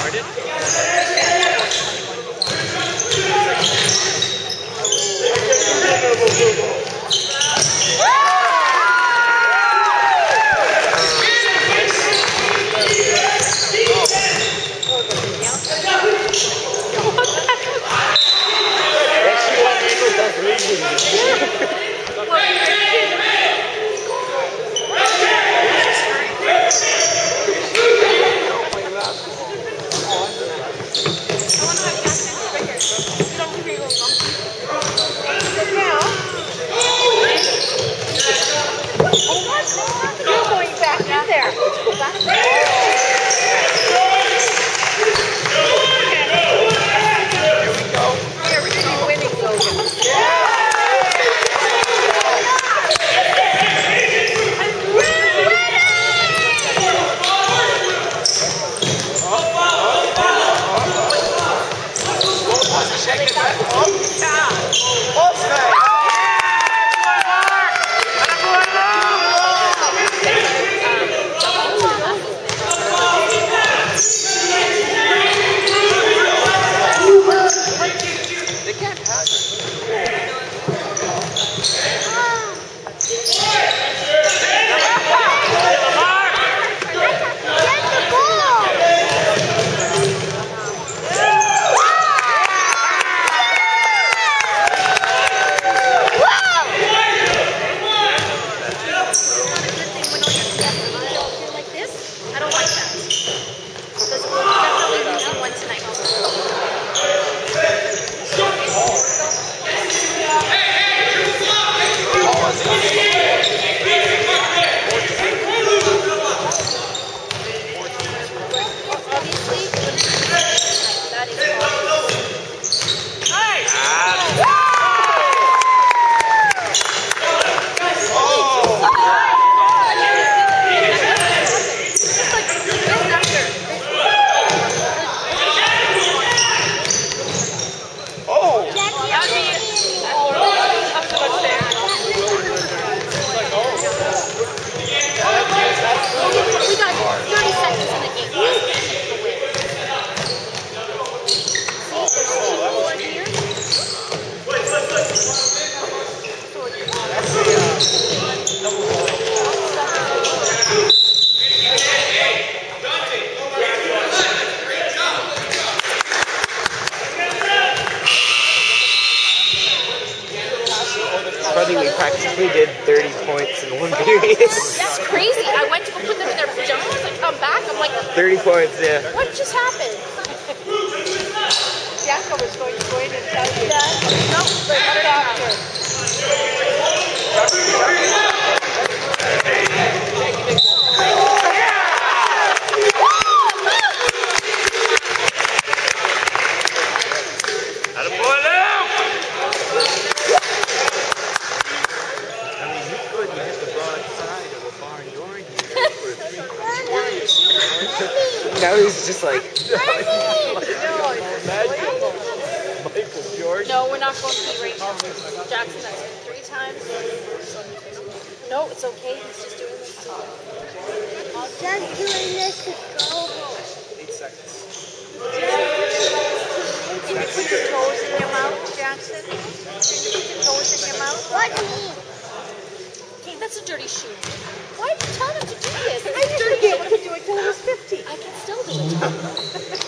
Pardon? We practically did 30 points in one period. That's crazy. I went to go put them in their pajamas and come back. I'm like, 30 points, yeah. What just happened? Jacko was going to go in and tell you. Yeah. No, but cut it off here. Now he's just like, Michael George. No, we're not going to eat right now. Jackson, that's 3 times. No, it's okay. He's just doing this. Just doing this to go. 8 seconds. Can you put your toes in your mouth, Jackson? Can you put your toes in your mouth? What do you mean? Okay, that's a dirty shoe. Why did you tell him to do this? I used to be able to do it till I was 50. I can still do it.